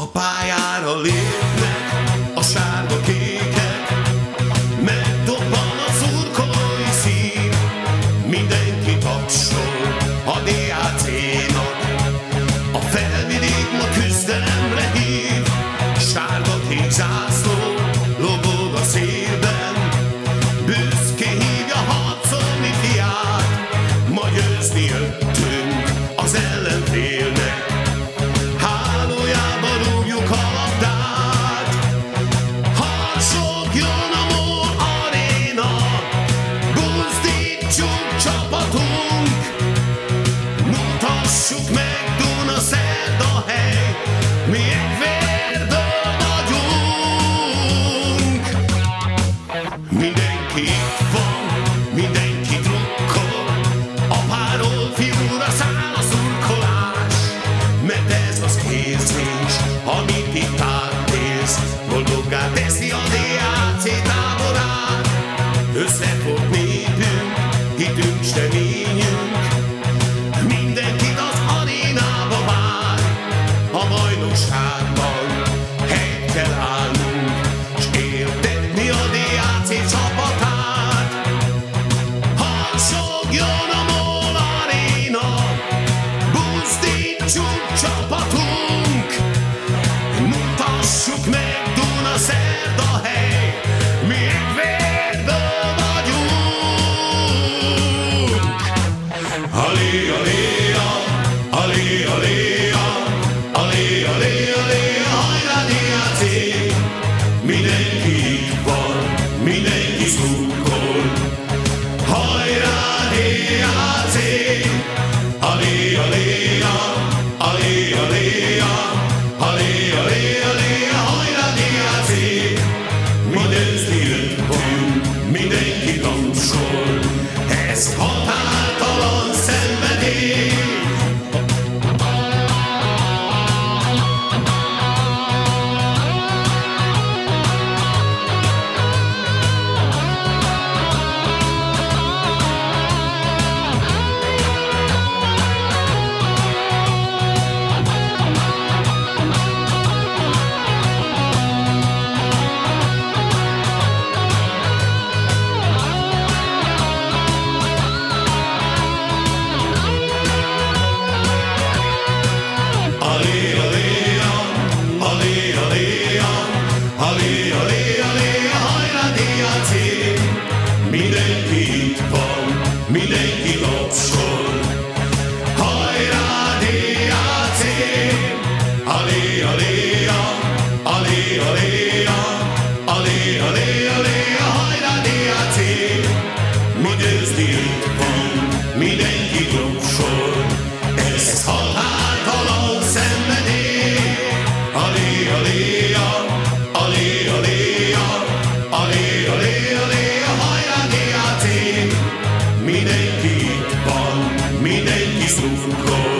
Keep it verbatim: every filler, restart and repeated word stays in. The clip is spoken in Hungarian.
Ha pályára lépnek a sárga kékek, megdobban a szurkolói szín, mindenki tapsol a dé á cé-nak. A felvidék ma küzdelemre hív, sárga-kék zászló lobog a szélben. Büszke hívja harcolni fiát, ma győzni jöttünk az ellenfélnek. Hálójába rúgjuk a labdát, Harsogjon a MOL aréna, buzdítsuk csapatunk, mutassuk meg Dunaszerdahely, mi egy vérből vagyunk. Mindenki itt van, mindenki drukkol, apáról fiúra száll a szurkolás, mert ez az érzés, amit itt átélsz, boldoggá teszi a dé á cé táborát. Összefog népünk, hitünk s reményünk, mindenkit az arénába vár. A bajnokságban helyt kell állnunk, s éltetni a dé á cé csapatát. Harsogjon a MOL aréna, buzdítsuk csapatunk, mutassuk meg Dunaszerdahely, mi egy vérből vagyunk. Alé, aléa, alé, aléa, alé, alé, aléa, hajrá dé á cé! Mindenki itt van, mindenki szurkol, hajrá dé á cé! Alé, aléa, alé, aléa, alé, alé, aléa, hajrá dé á cé! Mindenki jött vagyunk, mindenki tansol, ez határtalan szenvedély. Mindenki itt van, mindenki tapsol, hajrá dé á cé! Alé, aléa, alé, aléa, alé, alé, aléa, hajrá dé á cé! Mi győzni itt van, mindenki tapsol, ez határtalan szenvedély. Alé, aléa, alé, aléa, alé, alé, aléa, hajrá dé á cé! Mindenki itt van, mindenki szurkol,